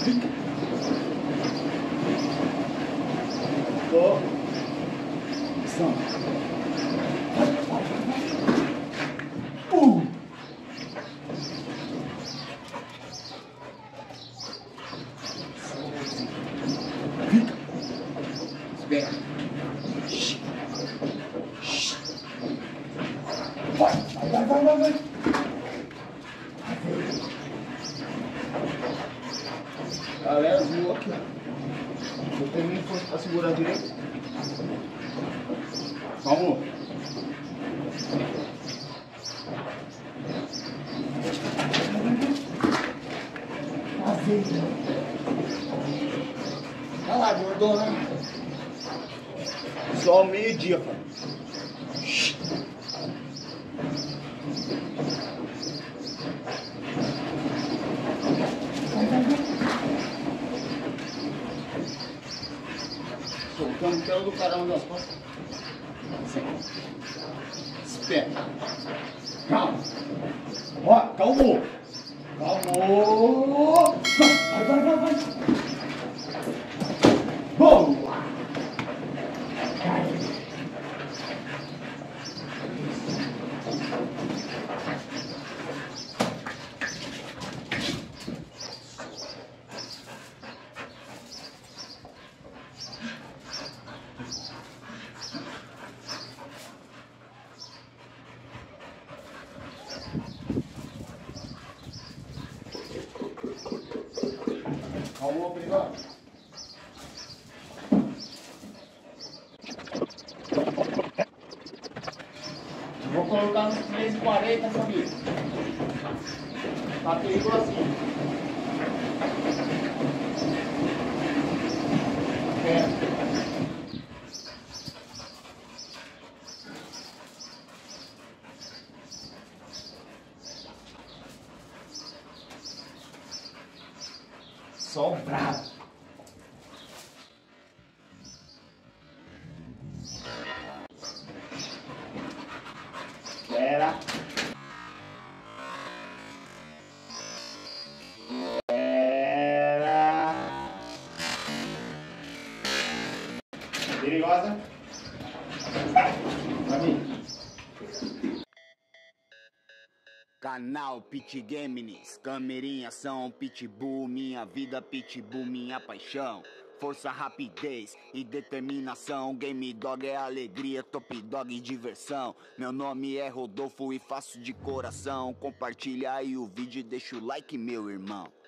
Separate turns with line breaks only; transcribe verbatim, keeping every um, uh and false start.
Tô. Ação. Uh. Fica. Espera. Vai, vai, vai, vai, vai. Galera, viu aqui, ó. Eu tenho nem força pra segurar direito. Vamos. Olha lá, gordona. Só ao meio-dia, cara. Soltando o pelo do caramba das costas. Espera. Calma. Ó, calmou. Calmou. Vai, vai, vai, vai. Boa. Calma, Perigosa. Vou colocar nos três e quarenta, família. Tá perigosinho. É. Só bravo. Espera. Espera. Perigosa. Pra mim.
Canal Pitgameness, câmera ação, Pitbull, minha vida Pitbull, minha paixão. Força, rapidez e determinação, Game Dog é alegria, Top Dog diversão. Meu nome é Rodolpho e faço de coração. Compartilha aí o vídeo e deixa o like, meu irmão.